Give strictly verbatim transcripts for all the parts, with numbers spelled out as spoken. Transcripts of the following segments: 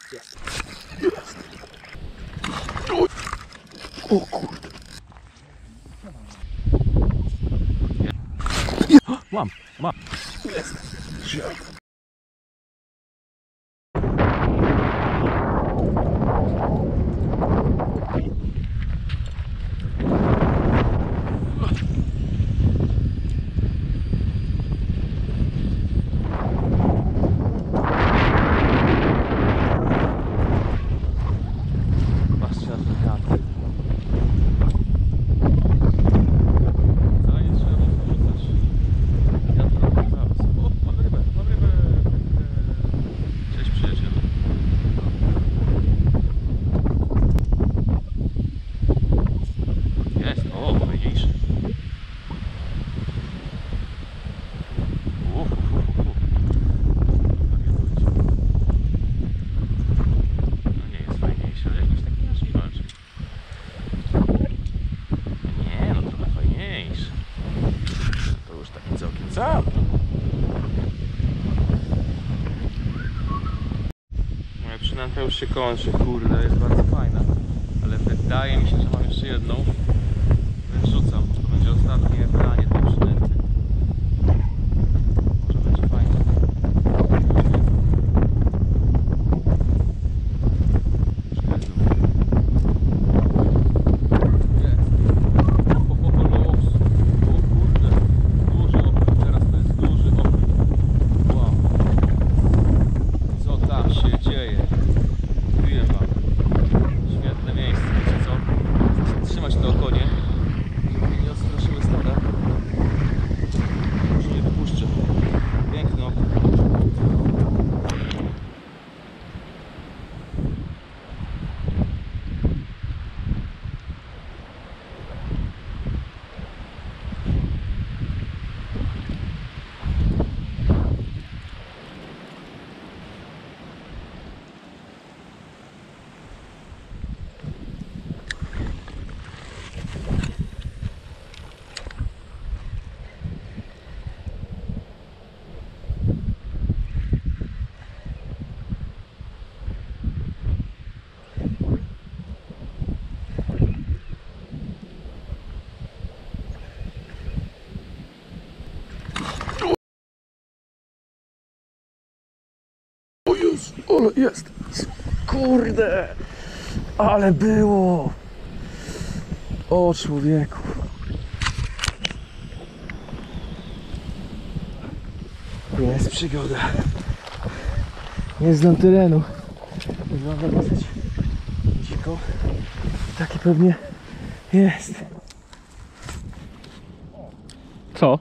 Jest. Jest. O kurde. Mam, mam. Jest. Wziąłem. Patrzcie na ten kadr. Zaraz trzeba mocno rzucać. Ja to robię zaraz. O, mam rybę, mam rybę. Cześć przyjacielu. Jest, o, fajniejszy. Uf, uf, uf, uf. No nie jest fajniejszy, ale jakiś taki nasz walczy. Nie, no trochę fajniejszy. To już taki całkiem całkiem. Moja przynęta już się kończy, kurde, jest bardzo fajna. Ale wydaje mi się, że mam jeszcze jedną. Więc rzucam. To będzie ostatnie branie tej przynęty. Może będzie fajnie. O, jest. Kurde. Ale było. O człowieku. Jest przygoda. Nie znam terenu. Wygląda dosyć dziko. Taki pewnie jest. Co?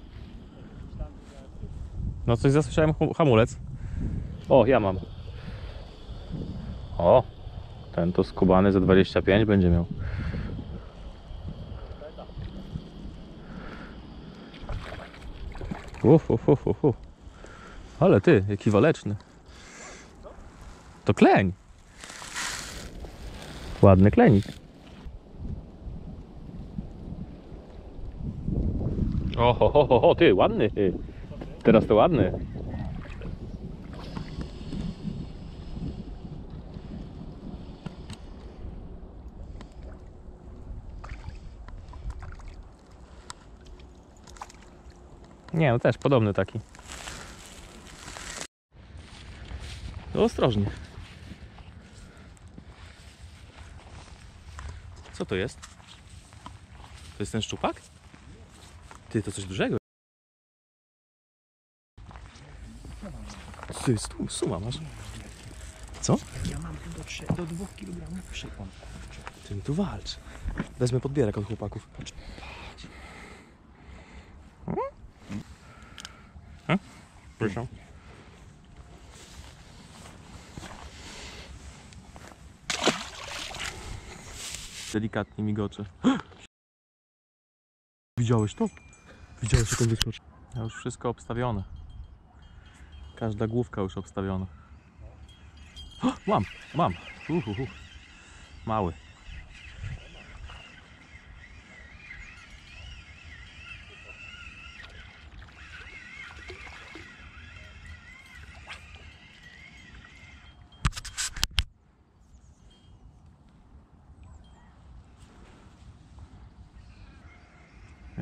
No coś zasłyszałem, hamulec. O, ja mam. O, ten to skubany za dwadzieścia pięć będzie miał. Uf, uf, uf, uf, uf. Ale ty, jaki waleczny. To kleń. Ładny klenik. O, ho, ho, ho, ho, ty, ładny. Ty. Teraz to ładny. Nie, no też podobny taki. No ostrożnie. Co to jest? To jest ten szczupak? Ty, to coś dużego. Ty, stu, suma masz. Co? Ja mam tu do, do dwóch kilogramów przypon. Tym tu walcz. Wezmę podbierak od chłopaków. Hmm? Proszę. Delikatnie migocze. Widziałeś to? Widziałeś, jak on wyskoczył? Ja już wszystko obstawione. Każda główka już obstawiona. O, mam, mam. Uh, uh, uh. Mały.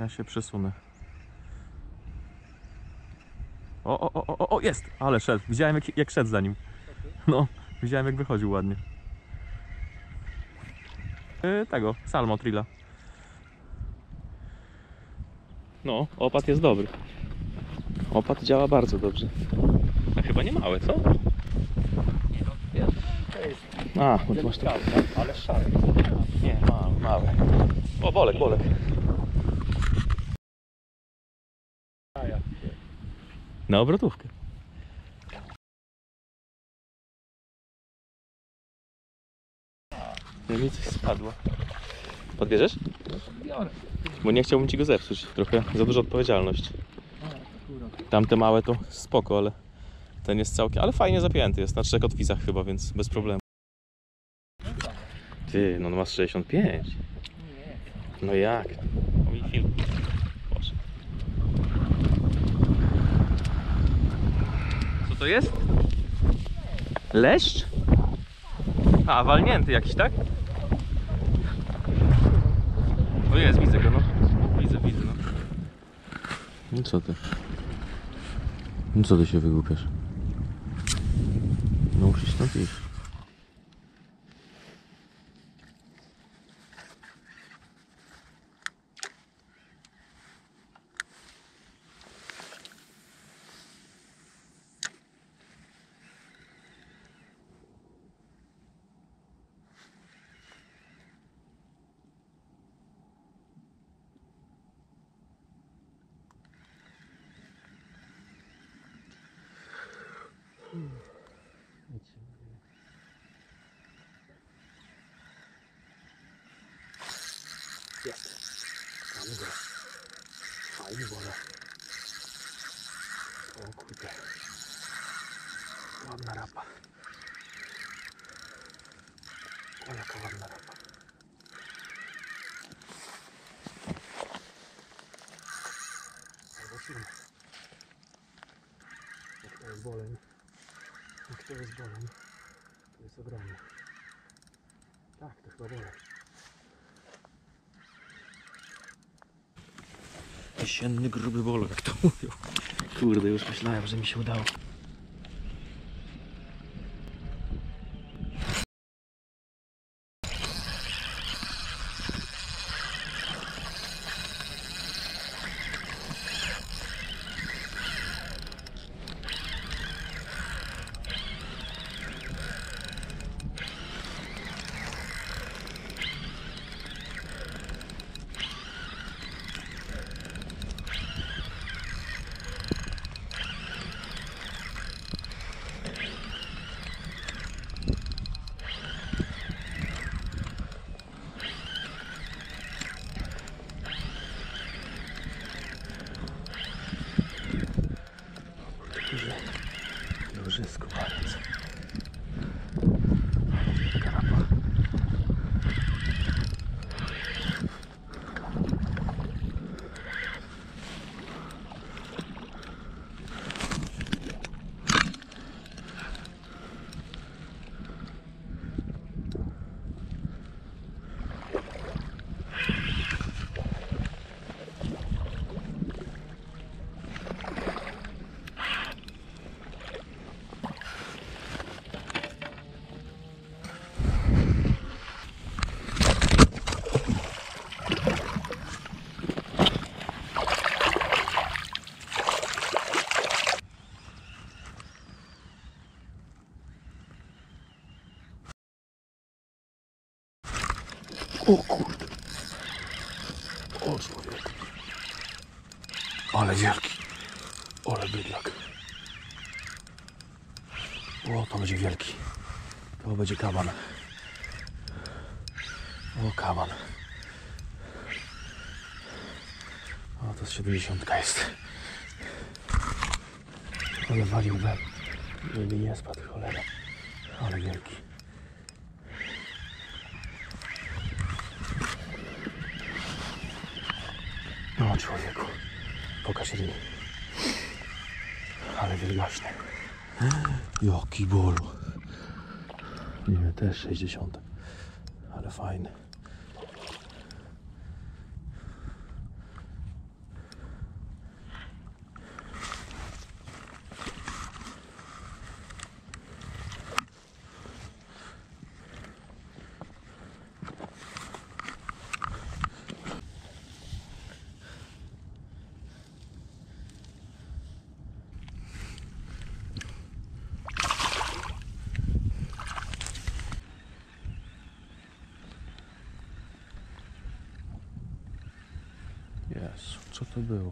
Ja się przesunę. O, o, o, o, o, jest! Ale szedł. Widziałem jak, jak szedł za nim. No, widziałem jak wychodził ładnie. Yy, tego, Salmo Trilla. No, opad jest dobry. Opad działa bardzo dobrze. A chyba nie małe, co? To jest A, bo ty masz tak. ale szary. Nie, małe, małe. O, bolek, bolek. Na obrotówkę. No mi coś spadło. Podbierzesz? Biorę. Bo nie chciałbym ci go zepsuć. Trochę za duża odpowiedzialność. Tamte małe to spoko, ale ten jest całkiem... Ale fajnie zapięty jest, na trzech kotwicach chyba, więc bez problemu. Ty, no masz sześćdziesiąt pięć. No jak? O mi film. Boże. Co to jest? Leszcz? A, walnięty jakiś, tak? No jest, widzę go, no. Widzę, widzę, no. No co ty? No co ty się wygłupiasz? No musisz stąd iść. Jest. Mamy go. Fajnie woda. O kurde. Ładna rapa. O, jaka ładna rapa. Zobaczymy. Jak to jest boleń. Jak to jest boleń. To jest ogromne. Tak, to chyba boleń. Jesienny gruby bolek, jak to mówią. Kurde, już myślałem, że mi się udało. Lożysko bardzo. Karapa. O kurde. O człowiek. Ale wielki. Ale bydlak. O, to będzie wielki. To będzie kaban. O, kaban. O, to jest siedemdziesiątka jest. Ale walił we. Żeby nie spadł, cholera. Ale wielki. O człowieku, pokaż ryj. Ale wielgaśny. Jaki bolu. Nie, też sześćdziesiąt. Ale fajny. Jezu, co to było?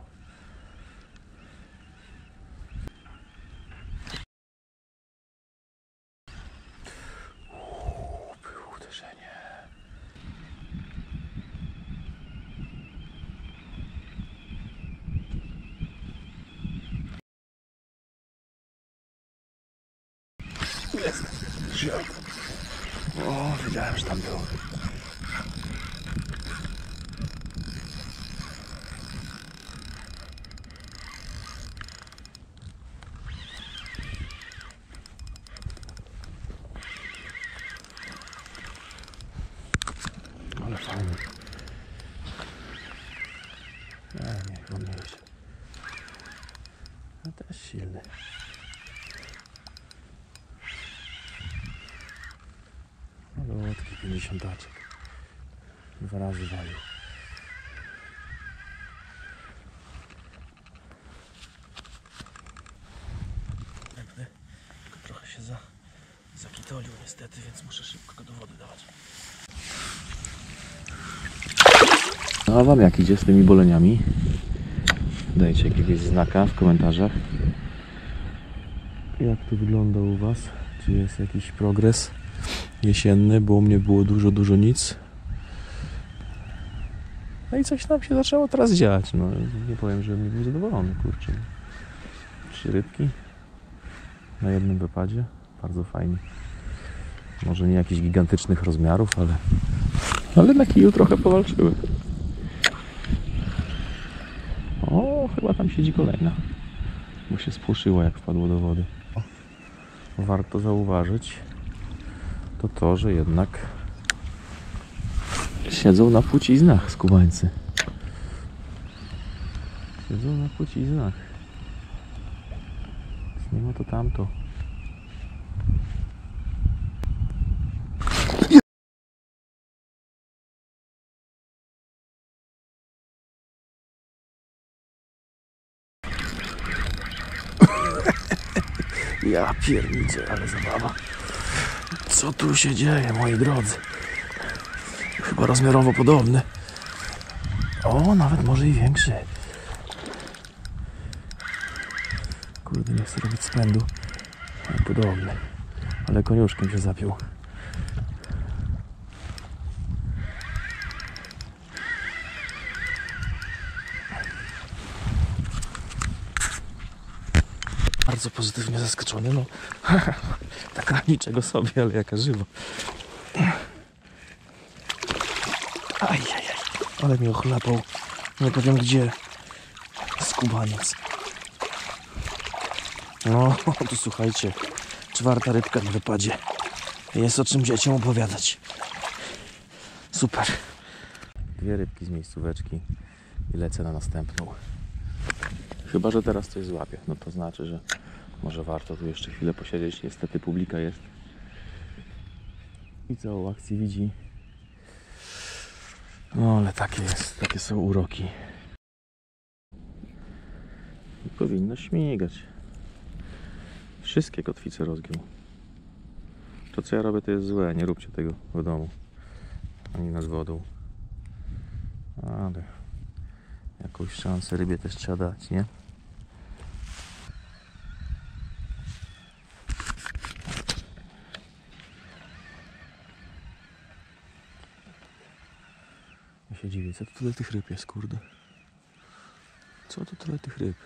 Uuu, było uderzenie. Jest. O, wiedziałem, że tam było. Ale fajny. Nie, niech on niesie. No też silny. Malutki pięćdziesiątaczek. Dwa razy walił. Tylko trochę się za, zakitolił niestety, więc muszę szybko go do wody dawać. No a wam jak idzie z tymi boleniami? Dajcie jakiegoś znaka w komentarzach. Jak to wygląda u was? Czy jest jakiś progres jesienny, bo u mnie było dużo, dużo nic. No i coś nam się zaczęło teraz dziać. No nie powiem, że nie był zadowolony, kurczę. Trzy rybki na jednym wypadzie. Bardzo fajnie. Może nie jakichś gigantycznych rozmiarów, ale ale na kiju trochę powalczyły. O, chyba tam siedzi kolejna. Bo się spłoszyła, jak wpadło do wody. Warto zauważyć to to, że jednak siedzą na płciznach skubańcy. Siedzą na płciznach. Nie ma to tamto. Ja pierniczę, ale zabawa. Co tu się dzieje, moi drodzy? Chyba rozmiarowo podobny. O, nawet może i większy. Kurde, nie chcę robić spędu. Podobny. Ale koniuszkiem się zapiął. Bardzo pozytywnie zaskoczony, no. Taka niczego sobie, ale jaka żywa. Ajajaj, ale mnie ochlapał. Nie powiem gdzie. Skubaniec. No, to słuchajcie. Czwarta rybka w wypadzie. Jest o czym dzieciom opowiadać. Super. Dwie rybki z miejscóweczki i lecę na następną. Chyba że teraz coś złapię. No to znaczy, że może warto tu jeszcze chwilę posiedzieć. Niestety publika jest. I całą akcję widzi. No ale takie jest, takie są uroki. I powinno śmigać. Wszystkie kotwice rozgiął. To co ja robię, to jest złe. Nie róbcie tego w domu. Ani nad wodą. Ale jakąś szansę rybie też trzeba dać, nie? Ja się dziwię, co to tyle tych ryb jest, kurde? Co to tyle tych ryb?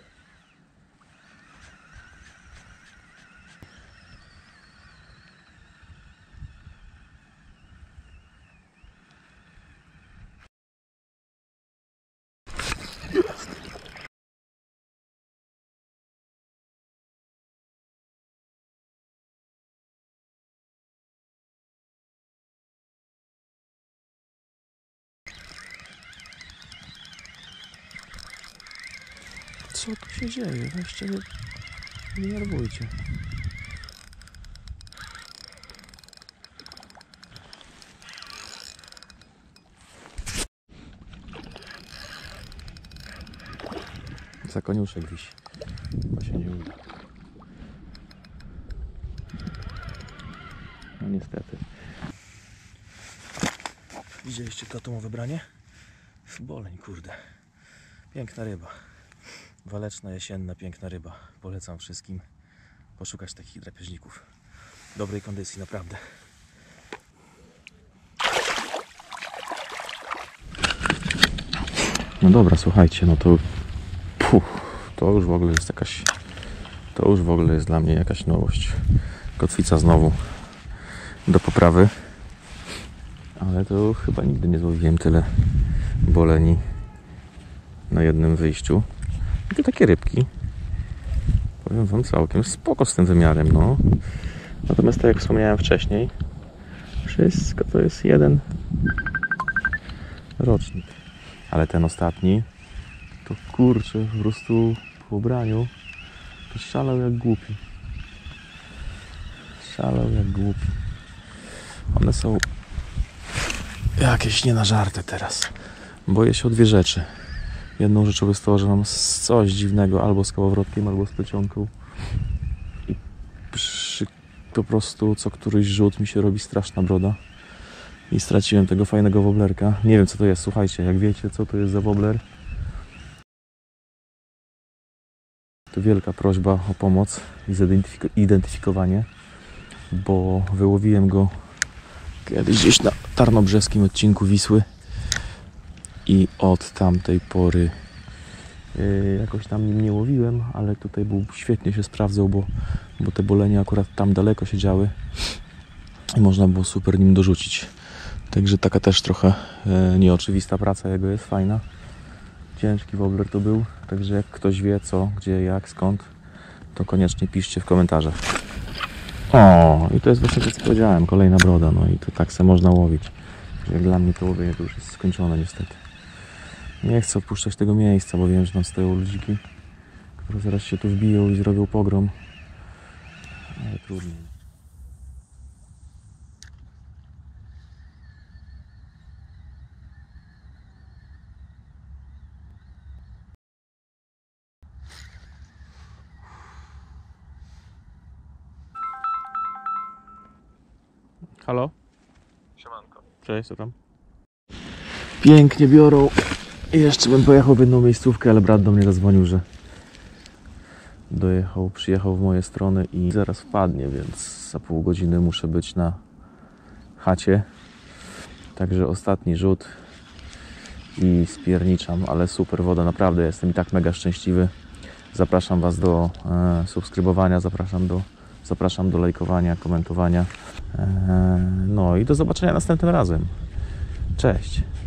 Co tu się dzieje? Weźcie, nie, nie nerwujcie. Za koniuszek wisi. Chyba się nie uda. No niestety. Widzieliście to atomowe branie? Boleń, kurde. Piękna ryba. Waleczna, jesienna, piękna ryba. Polecam wszystkim poszukać takich drapieżników. Dobrej kondycji, naprawdę. No dobra, słuchajcie, no to puh, to już w ogóle jest jakaś to już w ogóle jest dla mnie jakaś nowość. Kotwica znowu do poprawy, ale to chyba nigdy nie złowiłem tyle boleni na jednym wyjściu. I to takie rybki, powiem wam, całkiem spoko z tym wymiarem, no. Natomiast tak jak wspomniałem wcześniej, wszystko to jest jeden rocznik. Ale ten ostatni, to kurczę, po prostu po ubraniu to szalał jak głupi. Szalał jak głupi. One są jakieś nie na żarty teraz. Boję się o dwie rzeczy. Jedną rzeczą jest to, że mam coś dziwnego albo z kołowrotkiem, albo z plecionką. I przy, po prostu co któryś rzut mi się robi straszna broda. I straciłem tego fajnego woblerka. Nie wiem co to jest, słuchajcie, jak wiecie co to jest za wobler, to wielka prośba o pomoc i zidentyfikowanie, bo wyłowiłem go kiedyś gdzieś na tarnobrzeskim odcinku Wisły i od tamtej pory yy, jakoś tam nim nie łowiłem, ale tutaj był, świetnie się sprawdzał, bo, bo te bolenie akurat tam daleko siedziały i można było super nim dorzucić. Także taka też trochę e, nieoczywista praca jego jest fajna. Ciężki wobler to był, także jak ktoś wie co, gdzie, jak, skąd, to koniecznie piszcie w komentarzach. O, i to jest właśnie to, co powiedziałem, kolejna broda, no i to tak se można łowić. Jak dla mnie to łowienie to już jest skończone niestety. Nie chcę opuszczać tego miejsca, bo wiem, że tam stoją ludziki, które zaraz się tu wbiją i zrobią pogrom. Ale trudniej. Halo? Siemanko. Cześć, co tam? Pięknie biorą. Jeszcze bym pojechał w jedną miejscówkę, ale brat do mnie zadzwonił, że dojechał, przyjechał w moje strony i zaraz wpadnie, więc za pół godziny muszę być na chacie. Także ostatni rzut i spierniczam, ale super woda, naprawdę jestem i tak mega szczęśliwy. Zapraszam Was do e, subskrybowania, zapraszam do, zapraszam do lajkowania, komentowania. E, no i do zobaczenia następnym razem. Cześć!